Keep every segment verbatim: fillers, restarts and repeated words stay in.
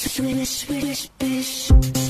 Swish, swish, swish.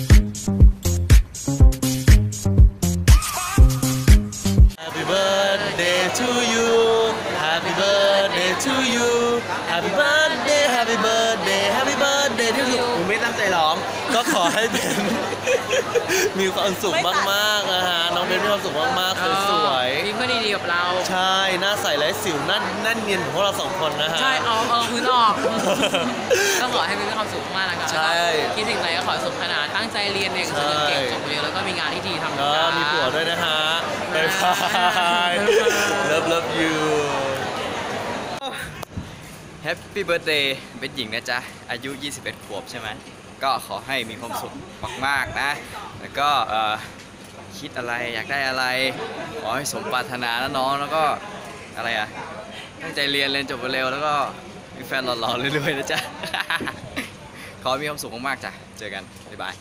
Happy birthday to you Happy birthday to you Happy birthday Happy birthday Happy birthday to youผมไม่ตั้งใจร้องก็ขอให้เป็นมีความสุขมากๆนะฮะน้องเบนมีความสุขมากๆสวยๆมีเพื่อนดีๆกับเราใช่หน้าใสไร้สิวนั่นนั่นเนียนของพวกเราสองคนนะฮะใช่เอาเอาพื้นออกก็ขอให้มีความสุขมากนะครับใช่คิดสิ่งใดก็ขอสุขขนาดตั้งใจเรียนเองเก่งจบเรียนแล้วก็มีงานที่ดีทำก็มีผัวด้วยนะฮะบ๊ายบาย Love love you Happy birthday เป็นหญิงนะจ๊ะอายุยี่สิบเอ็ดขวบใช่ไหมก็ขอให้มีความสุขมากๆนะแล้วก็คิดอะไรอยากได้อะไรขอให้สมปรารถนานะน้องแล้วก็อะไรอ่ะตั้งใจเรียนเรียนจบเร็วแล้วก็มีแฟนหล่อๆเรื่อยๆนะจ๊ะ ขอมีความสุขมากๆจ้ะเจอกันบ๊ายบาย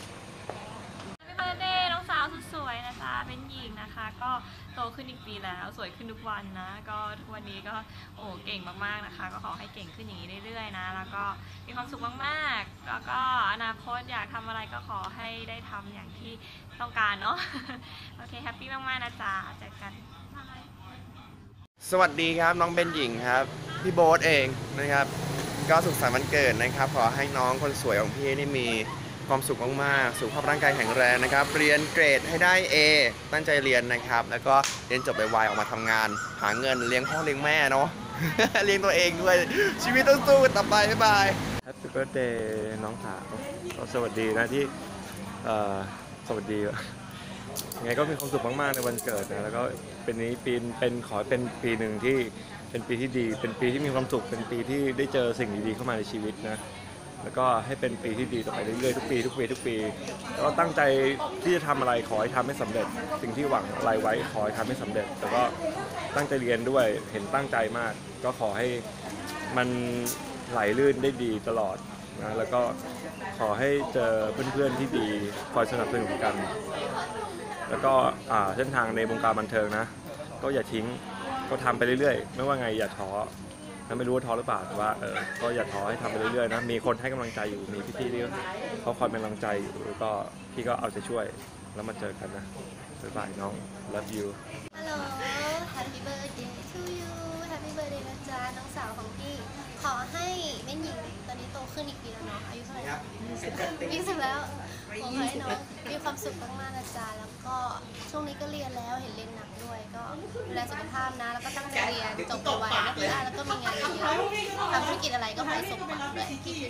Happy birthday น้องสาวสุดสวยนะจ๊ะเป็นหญิงนะคะก็โตขึ้นอีกปีแล้วสวยขึ้นทุกวันนะก็ทุกวันนี้ก็โอ้เก่งมากๆนะคะก็ขอให้เก่งขึ้นอย่างนี้เรื่อยๆนะแล้วก็มีความสุขมากๆแล้วก็อนาคตอยากทำอะไรก็ขอให้ได้ทำอย่างที่ต้องการเนาะโอเคแฮปปี้มากๆนะจ๊ะเจอกันสวัสดีครับน้องเบนหญิงครับพี่โบ๊ทเองนะครับก็สุขสันต์วันเกิดนะครับขอให้น้องคนสวยของพี่นี่มีความสุขมากๆสุขภาพร่างกายแข็งแรงนะครับเรียนเกรดให้ได้ A ตั้งใจเรียนนะครับแล้วก็เรียนจบไวๆออกมาทำงานหาเงินเลี้ยงพ่อเลี้ยงแม่เนาะ เลี้ยงตัวเองด้วยชีวิตต้องสู้ต่อไปบ๊ายบาย Happy birthday น้องสาวก็สวัสดีนะที่สวัสดีไงก็มีความสุขมากๆในวันเกิดนะแล้วก็เป็นนี้ปีเป็นขอเป็นปีหนึ่งที่เป็นปีที่ดีเป็นปีที่มีความสุขเป็นปีที่ได้เจอสิ่งดีๆเข้ามาในชีวิตนะแล้วก็ให้เป็นปีที่ดีต่อไปเรื่อยๆทุกปีทุกปีทุกปีแล้วก็ตั้งใจที่จะทำอะไรขอให้ทำให้สำเร็จสิ่งที่หวังอะไรไว้ขอให้ทำให้สำเร็จแล้วก็ตั้งใจเรียนด้วยเห็นตั้งใจมากก็ขอให้มันไหลลื่นได้ดีตลอดนะแล้วก็ขอให้เจอเพื่อนๆที่ดีคอยสนับสนุนกันแล้วก็เส้นทางในวงการบันเทิงนะก็อย่าทิ้งก็ทำไปเรื่อยๆไม่ว่าไงอย่าท้อไม่รู้ว่าท้อหรือเปล่าแต่ว่าเออก็อย่าท้อให้ทำไปเรื่อยๆนะมีคนให้กำลังใจอยู่มีพี่ๆที่เขาคอยเป็นกำลังใจอยู่แล้วก็พี่ก็เอาใจช่วยแล้วมาเจอกันนะบ๊ายบายน้อง love you Hello Happy birthday to you Happy birthday นะจ๊ะน้องสาวของพี่ขอให้แม่หญิงตอนนี้โตขึ้นอีกปีแล้วเนาะอายุเท่าไหร่ยี่สิบแล้วขอให้น้องมีความสุขมากๆนะจ๊ะแล้วก็ช่วงนี้ก็เรียนแล้วเห็นเรียนหนักด้วยก็ดูแลสุขภาพนะแล้วก็ตั้งใจเรียนจบไวๆนักเรียนแล้วก็มีงานเยอะทำธุรกิจอะไรก็ขอให้สมหวังด้วย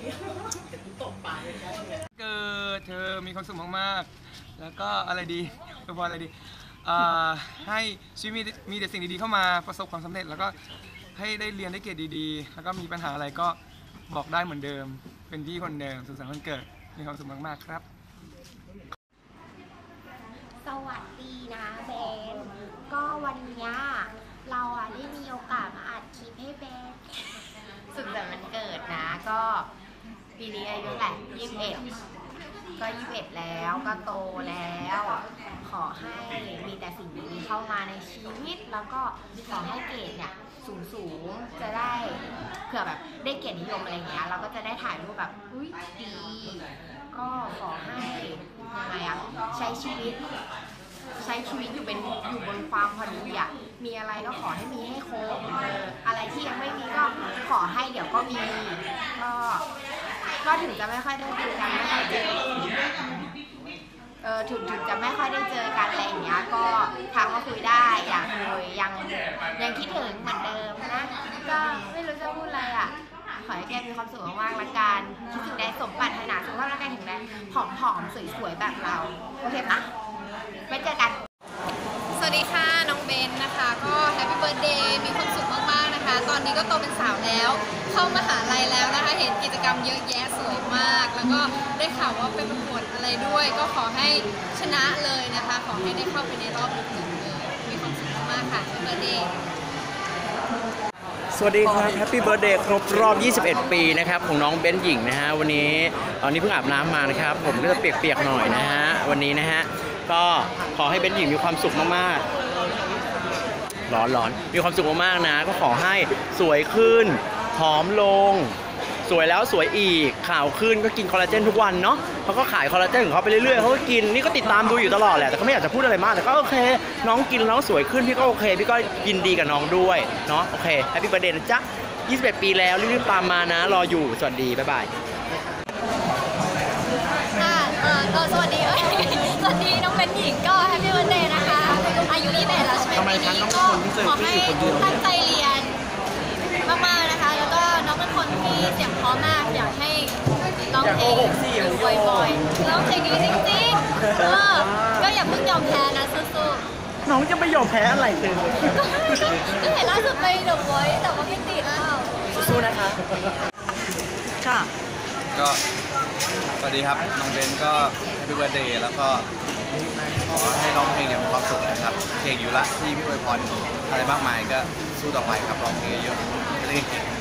เกิดเธอมีความสุขมากๆแล้วก็อะไรดีเป็นบอลอะไรดีให้ชีวิตมีมีแต่สิ่งดีๆเข้ามาประสบความสำเร็จแล้วก็ให้ได้เรียนได้เกรดดีๆแล้วก็มีปัญหาอะไรก็บอกได้เหมือนเดิมเป็นพี่คนเดิมสุขสันต์วันเกิดมีความสุขมากๆครับสวัสดีนะเบนก็วันนี้เราอ่ะได้มีโอกาสมาอัดคลิปให้เบนสุดแบบวันเกิดนะก็ปีนี้อายุแหละยี่สิบเอ็ดก็ยี่สิบเอ็ดแล้วก็โตแล้วขอให้มีแต่สิ่งดีเข้ามาในชีวิตแล้วก็ขอให้เกรดเนี่ยสูงสูงจะได้เผื่อแบบได้เกียรตินิยมอะไรเงี้ยเราก็จะได้ถ่ายรูปแบบอุ้ยดีก็ขอให้ยังไงอะใช้ชีวิตใช้ชีวิตอยู่เป็นอยู่บนความพอดีอะมีอะไรก็ขอให้มีให้ครบเอออะไรที่ยังไม่มีก็ขอให้เดี๋ยวก็มีก็ก็ถึงจะไม่ค่อยได้เจอกันไม่ค่อยเจอเออถึงถึงจะไม่ค่อยได้เจอกันอะไรอย่างเงี้ยก็ทักมาคุยได้อยากคุยยังยังคิดถึงเหมือนเดิมนะก็ไม่รู้จะพูดอะไรอ่ะขอให้แกมีความสุขมากๆละกันคิดถึงได้สมปรารถนาสุขภาพร่างกายแข็งแรงผอมๆสวยๆแบบเราโอเคปะไว้เจอกันสวัสดีค่ะน้องเบนนะคะก็แฮปปี้เบิร์ธเดย์มีความสุขมากๆนะคะตอนนี้ก็โตเป็นสาวแล้วเข้ามหาลัยแล้วนะคะเห็นกิจกรรมเยอะแยะสวยมากแล้วก็ได้ข่าวว่าไปประกวดอะไรด้วยก็ขอให้ชนะเลยนะคะขอให้ได้เข้าไปในรอบลึกๆเลยมีความสุขมากๆค่ะแฮปปี้เบิร์ธเดย์สวัสดีครับแฮปปี้เบิร์ธเดย์ครบรอบยี่สิบเอ็ดปีนะครับของน้องเบนหญิงนะฮะวันนี้ตอนนี้เพิ่งอาบน้ำมานะครับผมก็จะเปียกๆหน่อยนะฮะวันนี้นะฮะก็ขอให้เบนหญิงมีความสุขมากๆร้อนๆมีความสุขมากๆนะก็ขอให้สวยขึ้นผอมลงสวยแล้วสวยอีกข่าวขึ้นก็กินคอลลาเจนทุกวันเนาะเขาก็ขายคอลลาเจนของเขาไปเรื่อยๆเขาก็กินนี่ก็ติดตามดูอยู่ตลอดแหละแต่ก็ไม่อยากจะพูดอะไรมากแต่ก็โอเคน้องกินแล้วสวยขึ้นพี่ก็โอเคพี่ก็ยินดีกับน้องด้วยเนาะโอเคแฮปปี้เบิร์ธเดย์นะจ๊ะยี่สิบเอ็ดปีแล้วรีบๆตามมานะรออยู่สวัสดีบ๊ายบายค่ะเออก็สวัสดีเอ้ยสวัสดีน้องเป็นหญิงก็แฮปปี้วันเดย์นะคะอายุยี่สิบเอ็ดแล้วใช่ไหมปีนี้ก็ขอให้ตั้งใจเรียนมากๆนะคะแล้วก็น้องเป็นคนที่เสียงเพราะมากอยากให้ร้องเพลงอยู่บ่อยๆร้องเพลงดีจริงๆเออก็อย่าเพิ่งยอมแพ้นะสู้ๆน้องจะไม่ยอมแพ้อะไรเลยก็เห็นล่าสุดไปเดอะวอยซ์แต่ว่าไม่ติดอ้าวสู้ๆนะคะค่ะก็สวัสดีครับน้องเบนก็แฮปปี้เบิร์ธเดย์แล้วก็ขอให้ร้องเพลงอย่างมีความสุขนะครับเพลงอยู่ละที่พี่อวยพรอะไรมากมายก็สู้ต่อไปครับร้องเพลงเยอะๆจะได้เก่ง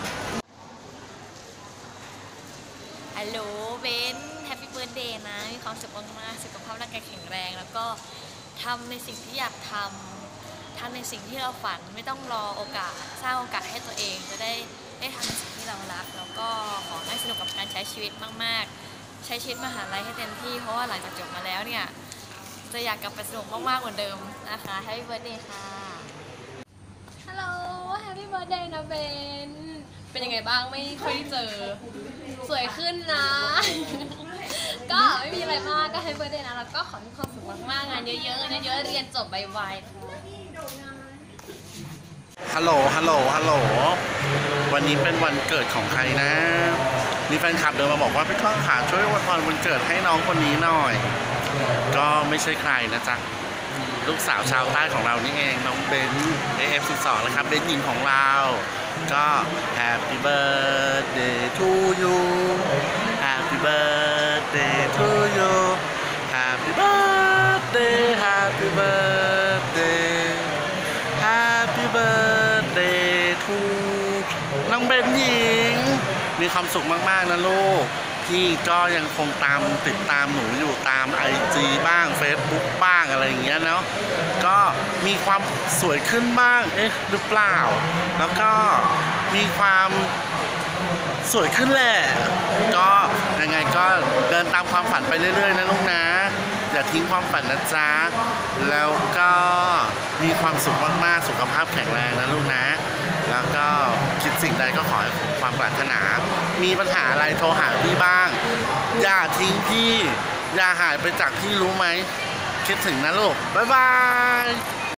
ฮัลโหลเบนแฮปปี้เบิร์ธเดย์นะมีความสุขมากๆสุขภาพร่างกายแข็งแรงแล้วก็ทำในสิ่งที่อยากทำทำในสิ่งที่เราฝันไม่ต้องรอโอกาสสร้างโอกาสให้ตัวเองจะได้ได้ทำในสิ่งที่เรารักแล้วก็ขอให้สนุกกับการใช้ชีวิตมากๆใช้ชีวิตมหาลัยให้เต็มที่เพราะว่าหลังจากจบมาแล้วเนี่ยจะอยากกลับไปสนุกมากๆเหมือนเดิมนะคะแฮปปี้เบิร์ธเดย์ค่ะฮัลโหลแฮปปี้เบิร์ธเดย์นะเบนเป็นยังไงบ้างไม่ค่อยเจอสวยขึ้นนะ ก็ไม่มีอะไรมากก็แฮปปี้เบิร์ธเดย์นะแล้วก็ขอให้ความสุขมากๆงานเยอะๆเงินเยอะๆเรียนจบไวๆฮัลโหล ฮัลโหล ฮัลโหล วันนี้เป็นวันเกิดของใครนะ มีแฟนคลับเดินมาบอกว่าพี่ก้องขาช่วยอวยพรวันเกิดให้น้องคนนี้หน่อย ก็ไม่ใช่ใครนะจ๊ะ ลูกสาวชาวใต้ของเรานี่เองน้องเบน เอ เอฟ สิบสอง นะครับเบนหญิงของเรา ก็ Happy Birthday to you Happy Birthday to you Happy Birthday Happy Birthday Happy Birthday to น้องเบนหญิงมีความสุขมากๆนะลูกพี่ก็ยังคงตามติดตามหนูอยู่ตาม ไอ จี บ้าง Facebook บ้างอะไรอย่างเงี้ยเนาะก็มีความสวยขึ้นบ้างเอ๊ะหรือเปล่าแล้วก็มีความสวยขึ้นแหละก็ยังไงก็เดินตามความฝันไปเรื่อยๆนะลูกนะอย่าทิ้งความฝันนะจ๊ะแล้วก็มีความสุขมากๆสุขภาพแข็งแรงนะลูกนะแล้วก็คิดสิ่งใดก็ขอให้ความปรารถนามีปัญหาอะไรโทรหาพี่บ้างอย่าทิ้งพี่อย่าหายไปจากพี่รู้ไหมคิดถึงนะลูกบ๊ายบาย